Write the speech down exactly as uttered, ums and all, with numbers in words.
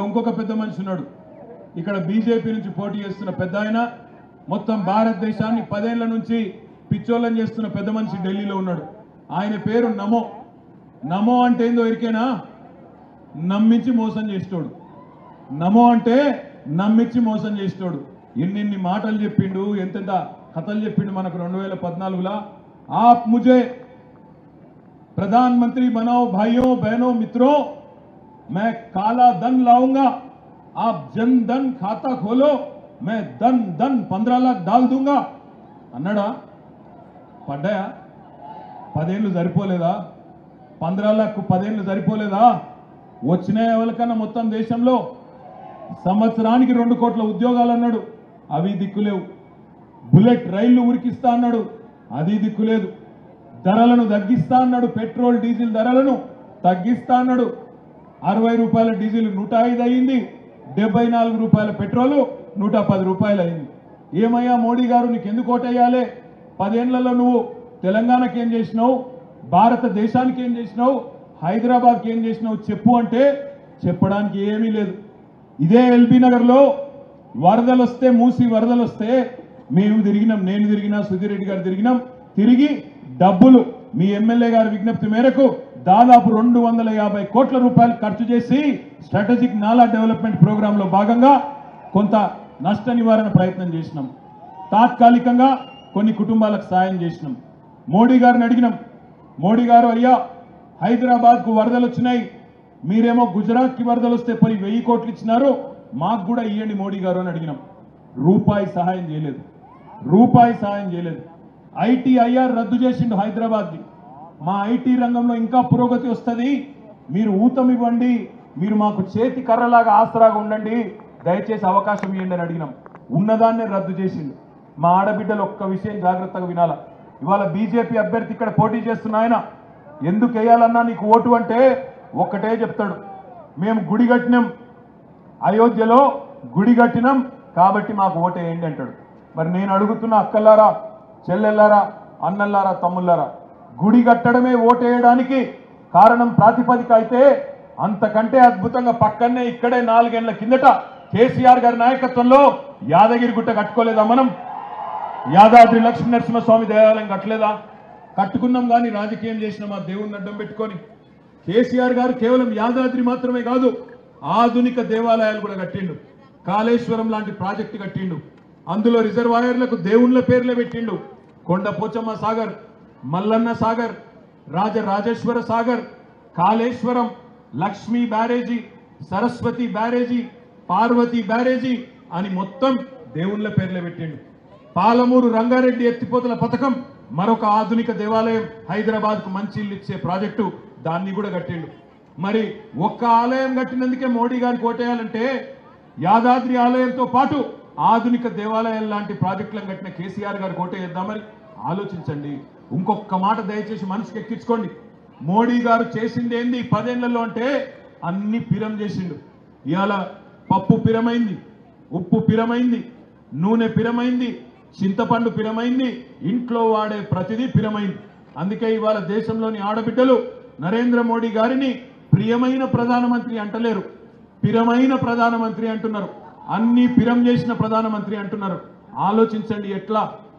ఇంకొక పెద్ద మనిషి ఉన్నాడు ఇక్కడ బీజేపీ నుంచి పోటీ చేస్తున్న పెద్ద ఆయన మొత్తం భారతదేశాన్ని పదేళ్ల నుంచి పిచ్చోళ్ళని చేస్తున్న పెద్ద మనిషి ఢిల్లీలో ఉన్నాడు ఆయన పేరు నమో నమో అంటే ఏందో ఎరికేనా నమ్మించి మోసం చేస్తాడు నమో అంటే నమ్మించి మోసం చేస్తాడు ఎన్నెన్ని మాటలు చెప్పిండు ఎంతెంత కథలు చెప్పిండు మనకు రెండు వేల పద్నాలుగులో आप मुझे प्रधानमंत्री बनाओ भाइयों बहनों मित्रों मैं काला धन लाऊंगा आप जन धन खाता खोलो मैं धन धन पंद्रह लाख डाल दूंगा अन्नाडा पड्डाया पदेళ్ళు సరిపోలేదా पंद्रह लाख పదేళ్ళు సరిపోలేదా వచ్చిన ఎవరికన్నా మొత్తం దేశంలో సంవత్సరానికి రెండు కోట్ల ఉద్యోగాలు అన్నాడు అవి దిక్కులేవు బుల్లెట్ రైళ్లు ఉరికిస్తా అన్నాడు అది దిక్కులేదు ధరలను తగ్గిస్తా అన్నాడు పెట్రోల్ డీజిల్ ధరలను తగ్గిస్తా అన్నాడు అరవై రూపాయల డీజిల్ నూట ఐదు అయింది డెబ్బై నాలుగు రూపాయల పెట్రోల్ నూట పది రూపాయలు అయింది ఏమయ్యా మోడీ గారు నీకు ఎందుకు ఓటేయాలి పదేళ్లలో నువ్వు తెలంగాణకి ఏం చేసినావు భారతదేశానికి ఏం చేసినావు హైదరాబాద్కి ఏం చేసినావు చెప్పు అంటే చెప్పడానికి ఏమీ లేదు ఇదే ఎల్బీ నగర్లో వరదలు వస్తే మూసి వరదలు వస్తే మేము తిరిగినాం నేను తిరిగినా సుధీర్ రెడ్డి గారు తిరిగినాం తిరిగి డబ్బులు మీ ఎమ్మెల్యే గారి విజ్ఞప్తి మేరకు దాదాపు రెండు వందల యాభై కోట్ల రూపాయలు ఖర్చు చేసి స్ట్రాటజిక్ నాలా డెవలప్మెంట్ ప్రోగ్రామ్ లో భాగంగా కొంత నష్ట నివారణ ప్రయత్నం చేసినాం తాత్కాలికంగా కొన్ని కుటుంబాలకు సాయం చేసినాం మోడీ గారిని అడిగినాం మోడీ గారు అయ్యా హైదరాబాద్ కు వరదలు వచ్చినాయి మీరేమో గుజరాత్ కి వరదలు వస్తే పోయి వెయ్యి కోట్లు ఇచ్చినారు మాకు కూడా ఇవ్వండి మోడీ గారు అని అడిగినాం రూపాయి సహాయం చేయలేదు రూపాయి సహాయం చేయలేదు ఐటీఐఆర్ రద్దు చేసిండు హైదరాబాద్ ది మా ఐటీ రంగంలో ఇంకా పురోగతి వస్తుంది మీరు ఊతం ఇవ్వండి మీరు మాకు చేతి కర్రలాగా ఆసరాగా ఉండండి దయచేసి అవకాశం ఇవ్వండి అని అడిగినాం ఉన్నదాన్నే రద్దు చేసిండు మా ఆడబిడ్డలు ఒక్క విషయం జాగ్రత్తగా వినాలా ఇవాళ బీజేపీ అభ్యర్థి ఇక్కడ పోటీ చేస్తున్న ఆయన ఎందుకు వేయాలన్నా నీకు ఓటు అంటే ఒక్కటే చెప్తాడు మేము గుడి కట్టినాం అయోధ్యలో గుడి కట్టినాం కాబట్టి మాకు ఓటేయండి అంటాడు మరి నేను అడుగుతున్న అక్కల్లారా చెల్లెల్లారా అన్నల్లారా తమ్ముళ్ళారా గుడి కట్టడమే ఓటేయడానికి కారణం ప్రాతిపదిక అయితే అంతకంటే అద్భుతంగా పక్కనే ఇక్కడే నాలుగేళ్ల కిందట కేసీఆర్ గారి నాయకత్వంలో యాదగిరి గుట్ట కట్టుకోలేదా మనం యాదాద్రి లక్ష్మీ నరసింహస్వామి దేవాలయం కట్టలేదా కట్టుకున్నాం కానీ రాజకీయం చేసినాం ఆ దేవుణ్ణి అడ్డం పెట్టుకొని కేసీఆర్ గారు కేవలం యాదాద్రి మాత్రమే కాదు ఆధునిక దేవాలయాలు కూడా కట్టిండు కాళేశ్వరం లాంటి ప్రాజెక్టు కట్టిండు అందులో రిజర్వాయర్లకు దేవుళ్ళ పేర్లే పెట్టిండు కొండ పోచమ్మ సాగర్ మల్లన్న సాగర్ రాజరాజేశ్వర సాగర్ కాళేశ్వరం లక్ష్మీ బ్యారేజీ సరస్వతి బ్యారేజీ పార్వతి బ్యారేజీ అని మొత్తం దేవుళ్ళ పేర్లే పెట్టిండు పాలమూరు రంగారెడ్డి ఎత్తిపోతల పథకం మరొక ఆధునిక దేవాలయం హైదరాబాద్ కు మంచి ఇల్లు ఇచ్చే ప్రాజెక్టు దాన్ని కూడా కట్టిండు మరి ఒక్క ఆలయం కట్టినందుకే మోడీ గారికి ఓటేయాలంటే యాదాద్రి ఆలయంతో పాటు ఆధునిక దేవాలయం లాంటి ప్రాజెక్టులను కట్టిన కేసీఆర్ గారు ఓటేద్దామని ఆలోచించండి ఇంకొక మాట దయచేసి మనసుకి ఎక్కించుకోండి మోడీ గారు చేసింది ఏంది పదేళ్లలో అంటే అన్ని పిరం చేసిండు ఇవాళ పప్పు పిరమైంది ఉప్పు పిరమైంది నూనె పిరమైంది చింతపండు పిరమైంది ఇంట్లో వాడే ప్రతిదీ పిరమైంది అందుకే ఇవాళ దేశంలోని ఆడబిడ్డలు నరేంద్ర మోడీ గారిని ప్రియమైన ప్రధానమంత్రి అంటలేరు పిరమైన ప్రధానమంత్రి అంటున్నారు అన్ని పిరం చేసిన ప్రధానమంత్రి అంటున్నారు ఆలోచించండి ఎట్లా